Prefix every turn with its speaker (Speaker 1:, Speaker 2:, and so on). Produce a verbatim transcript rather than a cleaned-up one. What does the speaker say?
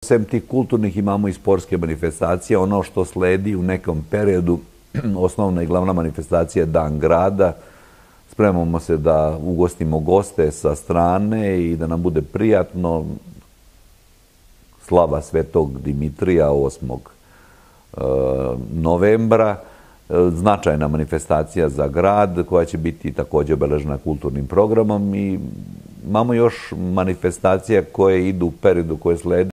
Speaker 1: Sem tih kulturnih imamo i sportske manifestacije. Ono što sledi u nekom periodu, osnovna i glavna manifestacija je Dan grada. Spremamo se da ugostimo goste sa strane i da nam bude prijatno. Slava Svetog Dimitrija osmog novembra. Značajna manifestacija za grad koja će biti također obeležena kulturnim programom i imamo još manifestacija koje idu u periodu koje slede.